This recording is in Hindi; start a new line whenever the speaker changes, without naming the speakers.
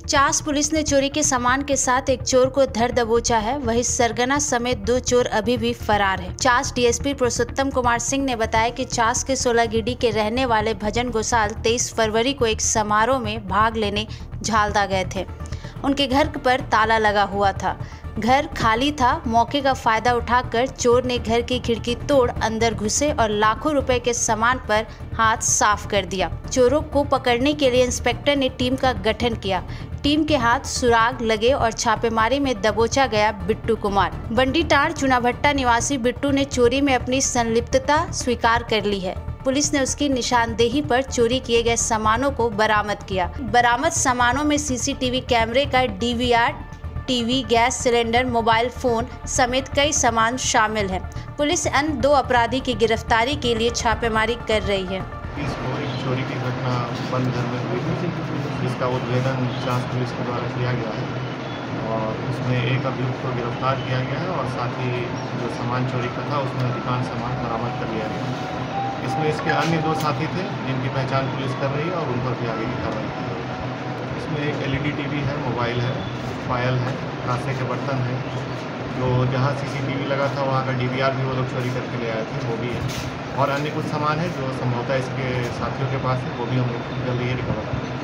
चास पुलिस ने चोरी के सामान के साथ एक चोर को धर दबोचा है। वहीं सरगना समेत 2 चोर अभी भी फरार है। चास डीएसपी पुरुषोत्तम कुमार सिंह ने बताया कि चास के 16 गिडी के रहने वाले भजन गोसाल 23 फरवरी को एक समारोह में भाग लेने झालदा गए थे। उनके घर पर ताला लगा हुआ था, घर खाली था। मौके का फायदा उठाकर चोर ने घर की खिड़की तोड़ अंदर घुसे और लाखों रुपए के सामान पर हाथ साफ कर दिया। चोरों को पकड़ने के लिए इंस्पेक्टर ने टीम का गठन किया। टीम के हाथ सुराग लगे और छापेमारी में दबोचा गया बिट्टू कुमार। बंडीटांड़ चुनाभट्टा निवासी बिट्टू ने चोरी में अपनी संलिप्तता स्वीकार कर ली है। पुलिस ने उसकी निशानदेही पर चोरी किए गए सामानों को बरामद किया। बरामद सामानों में सीसीटीवी कैमरे का DVR, TV, gas cylinder, mobile phone समेत कई सामान शामिल हैं। पुलिस अन्य 2 अपराधी की गिरफ्तारी के लिए छापेमारी कर रही है।
चोरी की घटना बंद घर में हुई थी, जिसका उद्भेदन चास पुलिस के द्वारा किया गया है और उसमें एक अभियुक्त को गिरफ्तार किया गया है और साथ ही जो सामान चोरी का था उसमें अधिकांश सामान बरामद कर लिया गया। इसमें इसके अन्य 2 साथी थे जिनकी पहचान पुलिस कर रही है और उन पर भी आगे की कार्रवाई की है। इसमें एक एलईडी टीवी है, मोबाइल है, फाइल है, कांसे के बर्तन है। जो जहाँ सीसीटीवी लगा था वहाँ का डीवीआर भी वो लोग चोरी करके ले आए थे, वो भी है। और अन्य कुछ सामान है जो संभवतः इसके साथियों के पास है, वो भी हम लोग जल्दी ही रिकवर करेंगे।